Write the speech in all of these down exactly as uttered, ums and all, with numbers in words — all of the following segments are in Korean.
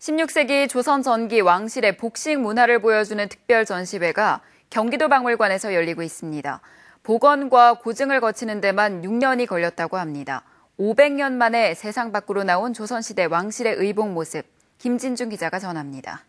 십육 세기 조선 전기 왕실의 복식 문화를 보여주는 특별 전시회가 경기도 박물관에서 열리고 있습니다. 복원과 고증을 거치는 데만 육 년이 걸렸다고 합니다. 오백 년 만에 세상 밖으로 나온 조선시대 왕실의 의복 모습, 김진중 기자가 전합니다.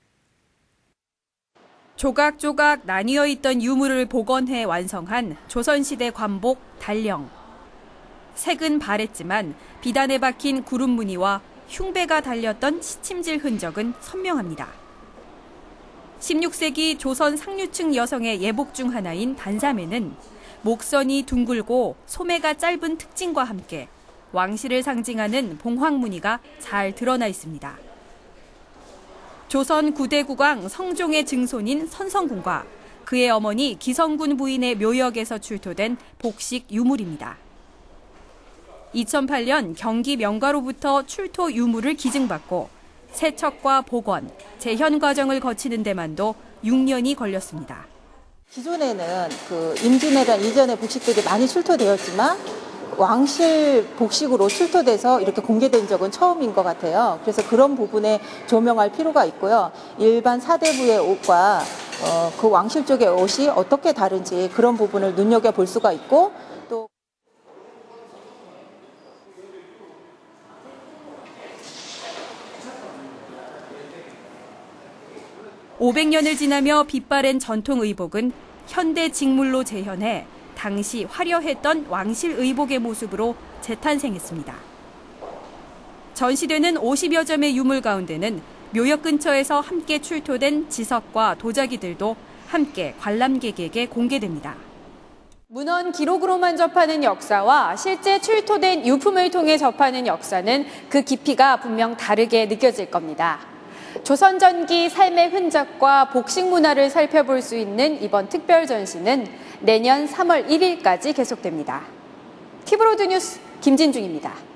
조각조각 나뉘어 있던 유물을 복원해 완성한 조선시대 관복 달령. 색은 바랬지만 비단에 박힌 구름 무늬와 흉배가 달렸던 시침질 흔적은 선명합니다. 십육 세기 조선 상류층 여성의 예복 중 하나인 단사매는 목선이 둥글고 소매가 짧은 특징과 함께 왕실을 상징하는 봉황 무늬가 잘 드러나 있습니다. 조선 구 대 국왕 성종의 증손인 선성군과 그의 어머니 기성군 부인의 묘역에서 출토된 복식 유물입니다. 이천팔 년 경기 명가로부터 출토 유물을 기증받고 세척과 복원, 재현 과정을 거치는 데만도 육 년이 걸렸습니다. 기존에는 그 임진왜란 이전의 복식들이 많이 출토되었지만 왕실 복식으로 출토돼서 이렇게 공개된 적은 처음인 것 같아요. 그래서 그런 부분에 조명할 필요가 있고요. 일반 사대부의 옷과 어, 그 왕실 쪽의 옷이 어떻게 다른지 그런 부분을 눈여겨볼 수가 있고 또 오백 년을 지나며 빛바랜 전통 의복은 현대 직물로 재현해 당시 화려했던 왕실 의복의 모습으로 재탄생했습니다. 전시되는 오십여 점의 유물 가운데는 묘역 근처에서 함께 출토된 지석과 도자기들도 함께 관람객에게 공개됩니다. 문헌 기록으로만 접하는 역사와 실제 출토된 유품을 통해 접하는 역사는 그 깊이가 분명 다르게 느껴질 겁니다. 조선 전기 삶의 흔적과 복식 문화를 살펴볼 수 있는 이번 특별 전시는 내년 삼월 일일까지 계속됩니다. 티브로드 뉴스 김진중입니다.